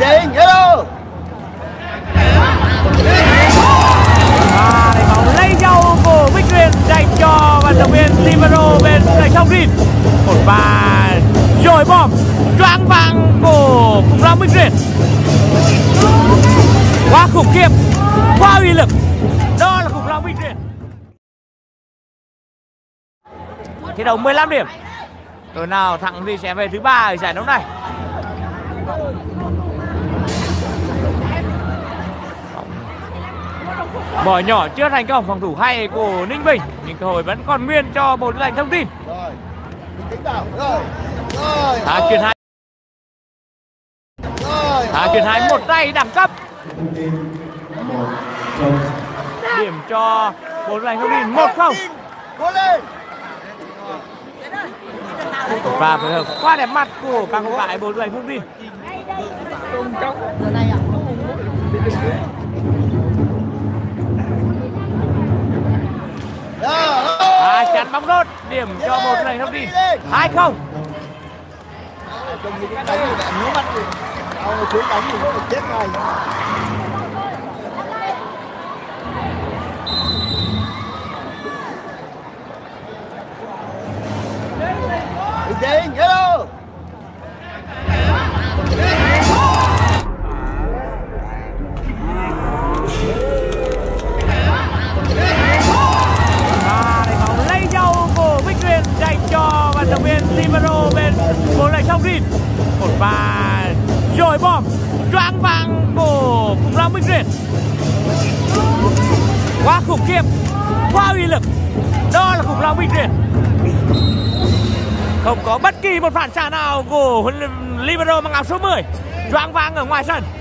Đình, hello. Và để bóng lấy nhau của Bích Tuyền dành cho vận động viên Libero bên cạnh Thông Tin. Một pha dội bom choáng váng của Khủng Long Bích Tuyền. Quá khủng khiếp, quá uy lực. Đó là Khủng Long Bích Tuyền. Thi đấu 15 điểm. Đội nào thắng thì sẽ về thứ 3 ở giải đấu này. Bỏ nhỏ chưa thành công, phòng thủ hay của Ninh Bình, nhưng cơ hội vẫn còn nguyên cho Bộ Tư lệnh Thông Tin. Rồi, tính vào. Rồi. Chuyển hai. Chuyển hai một tay đẳng cấp. Điểm cho Bộ Tư lệnh Thông Tin 1-0. Cố lên. Và phối hợp quá đẹp mắt của các cô gái Bộ Tư lệnh Thông Tin. Chắn bóng đốt, điểm cho Bộ Tư lệnh Thông Tin 2-0. Trông như cái đánh bạn nhíu mắt đi. Ông xuống đánh thì nó chết ngay. Đình, hello. Dành cho vận động viên Libero bên Bộ Tư lệnh Thông Tin. Một pha dội bom choáng váng của Khủng Long Bích Tuyền. Quá khủng khiếp, quá uy lực. Đó là Khủng Long Bích Tuyền. Không có bất kỳ một phản xạ nào của Libero mang áo số 10. Choáng váng ở ngoài sân.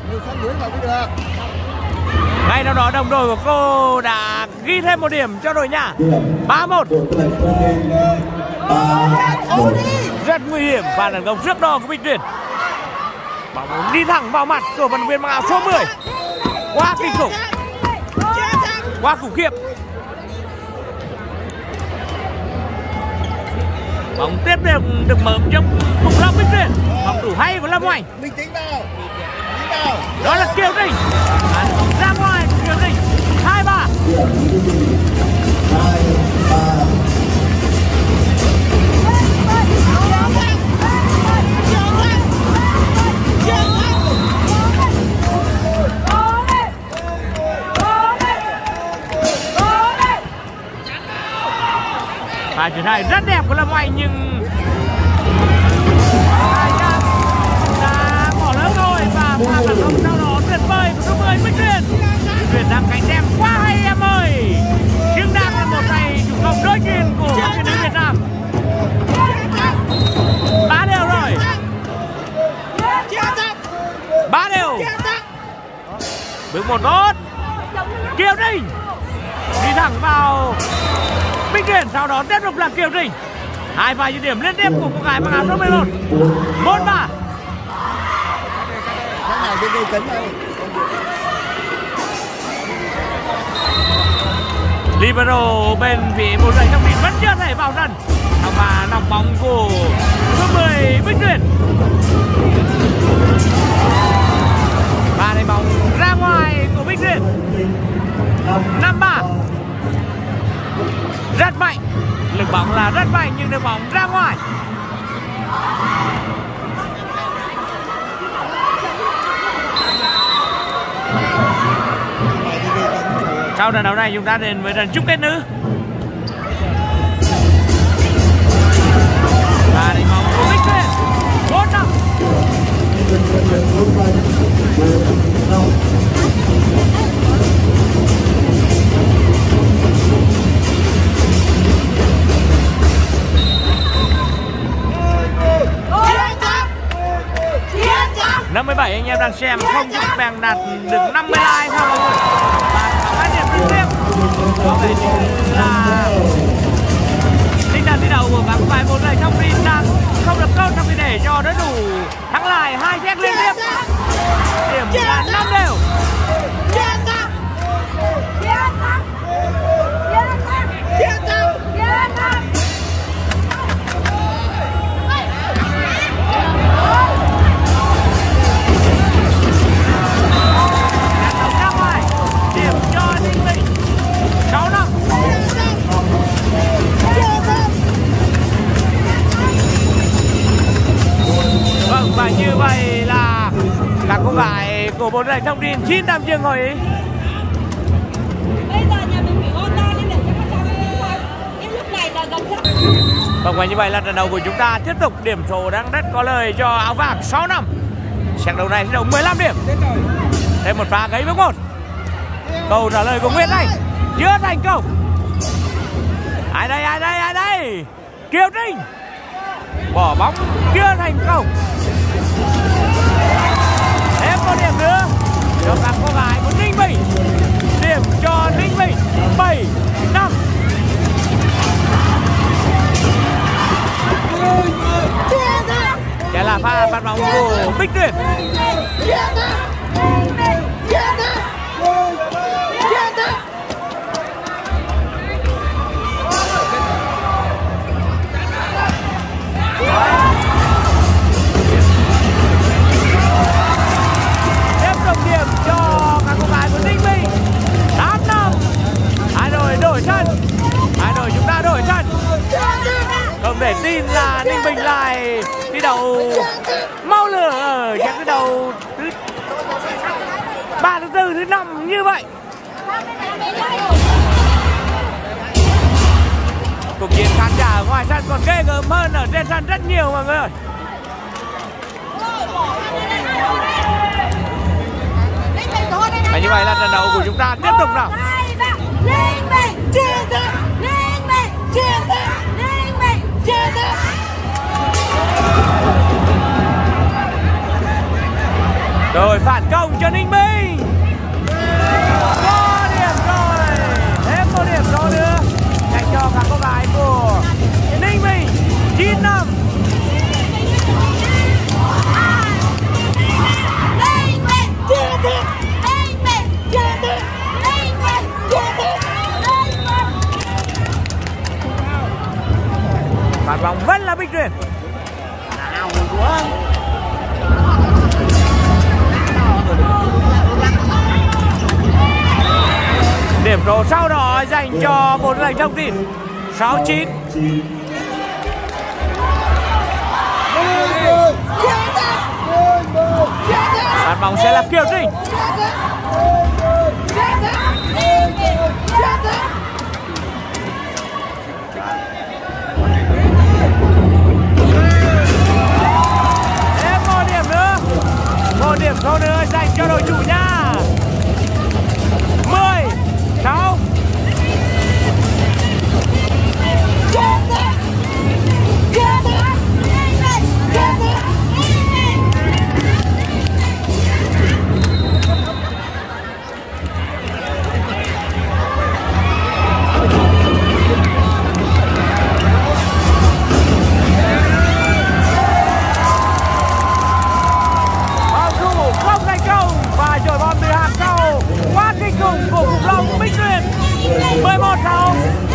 Ngay sau đó đồng đội của cô đã ghi thêm một điểm cho đội nhà. 3-1. Rất nguy hiểm và tấn công trước đó của Bích Tuyền. Bóng đi thẳng vào mặt của vận động viên mang áo số 10. Quá kinh khủng, quá khủng khiếp. Bóng tiếp được mở cho Khủng Long Bích Tuyền. Bóng thủ hay của Lâm Hoành. Bình tĩnh vào. Đó là Kiều Trinh. Bóng ra ngoài của Kiều Trinh. 2-3. Pha chuyển hai rất đẹp của Lâm Hoành nhưng đã bỏ lỡ rồi và pha phản công sau đó tuyệt vời của số 10 Bích Tuyền. Bích Tuyền đang cánh đem quá hay em ơi. Nhưng đang là một ngày chủ công đối chuyền của tuyển nữ Việt Nam. 3 đều rồi. 3 đều. Bước một tốt. Kiều Trinh đi thẳng vào Bích Tuyền, sau đó tiếp tục là Kiều Trinh. Hai pha dứt điểm liên tiếp của cô gái mang áo số 11. 4-3. Libero bên phía Bộ Tư lệnh Thông Tin vẫn chưa thể vào sân. Và nòng bóng của số 10 Bích Tuyền. Và đánh bóng ra ngoài của Bích Tuyền. 5-3. Rất mạnh. Lực bóng là rất mạnh nhưng đường bóng ra ngoài. Sau trận đấu này chúng ta đến với trận chung kết nữ. Và đánh bóng của Bích Tuyền. 4-5. 57 anh em đang xem không giúp bèn đạt được 50 like thôi mọi người. Và có 2 điểm liên tiếp. Có vẻ như là tinh thần thi đấu của các bài Bộ Tư lệnh Thông Tin đang không được tốt trong khi để cho đối thủ thắng lại 2 set liên tiếp. Điểm là 5 đều. các cô gái của bộ tư lệnh thông tin xin tạm dừng hội ý. Bây giờ nhà mình phải ôn to lên để cho các cháu cái lúc này là gần sắp. Vâng, và như vậy là trận đấu của chúng ta tiếp tục điểm số đang rất có lời cho áo vàng 6 năm. Trận đấu này thi đấu 15 điểm. Thêm một pha gáy bước 1. Câu trả lời của Nguyễn Anh chưa thành công. Ai đây? Kiều Trinh bỏ bóng chưa thành công. Thêm một điểm nữa cho các cô gái của Ninh Bình. Điểm cho Ninh Bình 7-5. Đây là pha phạt bóng của Bích Tuyết. Tiếp tục điểm cho các cô gái của Ninh Bình 8-5. Hai đội đổi sân. Hai đội chúng ta đổi sân. Không thể tin là Ninh Bình lại thi đấu mau lửa ở trận thi đấu thứ 3, thứ 4, thứ 5 như vậy. Cuộc chiến khán giả ở ngoài sân còn ghê gớm hơn ở trên sân rất nhiều mọi người ơi. Và như vậy là trận đấu của chúng ta tiếp tục nào. Rồi phản công cho Ninh Bình. Có điểm rồi. Thêm một điểm số nữa dành cho các cô gái của Ninh Bình 9-5. Phạt bóng vẫn là Bích Tuyết. Nào quá. Điểm số sau đó dành cho bộ tư lệnh thông tin 6-9. Phạt bóng sẽ là Kiều Trinh. Thêm một điểm nữa. Một điểm số nữa dành cho đội chủ nhà. 10-6. Không thành công và chổi bom từ hàng sau quá kinh khủng của Cục Long Bích Tuyết 11-6.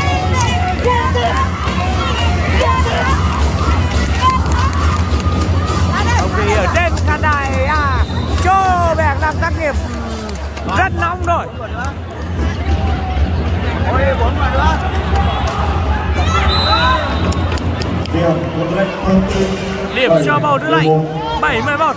Ông thì ở trên khán đài cho vẻ làm tác nghiệp rất nóng rồi. Điểm cho bầu tư lệnh 7-11.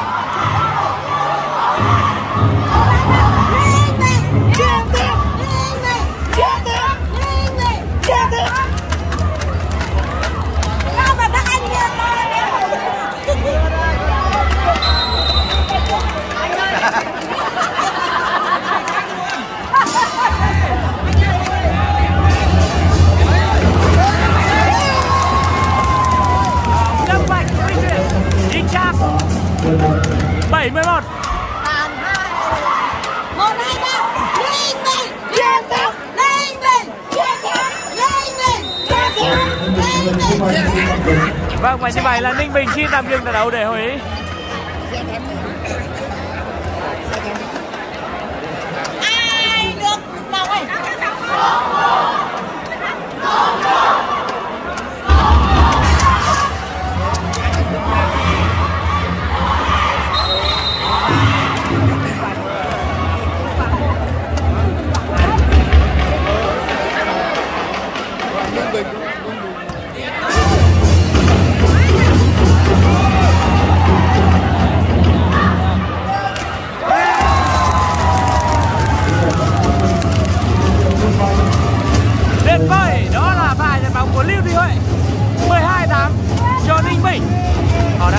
Lâm Bạch chính xác 7-11. Vâng, và như vậy là Ninh Bình xin tạm dừng trận đấu để hội ý. Ai được nào ơi.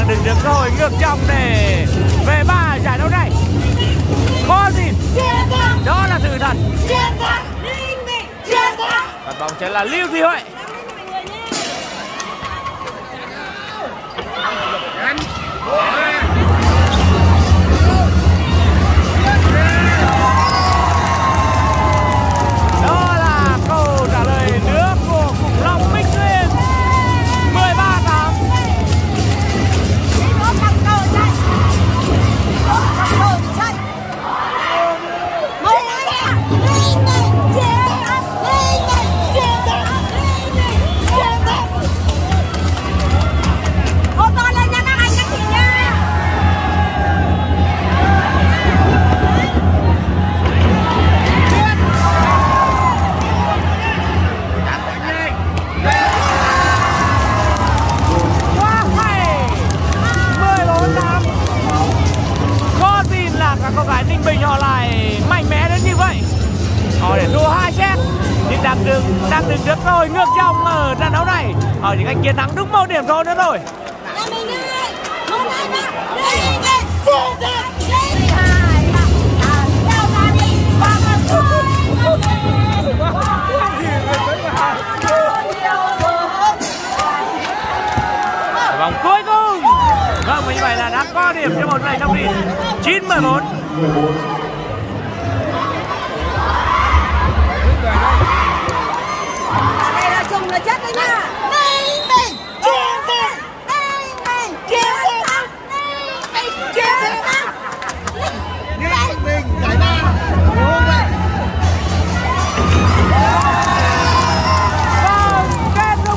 đừng được cơ hội ngược dòng để về ba giải đấu này. Có gì đó là sự thật. Và bóng sẽ là Lưu Thị Huệ. Đó là câu trả lời nữa của Khủng Long Bích Nguyên. 13-8. Cô gái Ninh Bình họ lại mạnh mẽ đến như vậy. Họ để thua 2 set nhưng đang đứng trước cơ hội ngược dòng ở trận đấu này. Họ chỉ cần chiến thắng đúng 1 điểm thôi nữa rồi. Vòng cuối cùng. Vâng, và như vậy là đã có điểm cho một giây thông tin 9-14. Đây là trùng là chết đấy nha. Ninh Bình chiến thắng. Ninh Bình chiến thắng. Ninh Bình chiến thắng. Ninh Bình giải ba. Vâng, kết thúc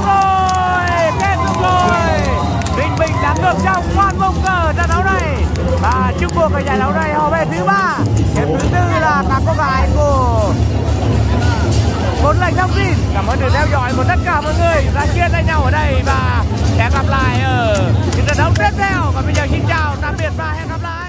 rồi. Ninh Bình đã ngược dòng ngoan mục ở trận đấu này. Và chung cuộc ở giải đấu này họ về thứ 3. Hiệp thứ 4 là các cô gái của Bốn Lệnh Thông tin. Cảm ơn sự theo dõi của tất cả mọi người đã chia tay nhau ở đây và hẹn gặp lại ở những trận đấu tiếp theo. Còn bây giờ xin chào, tạm biệt và hẹn gặp lại.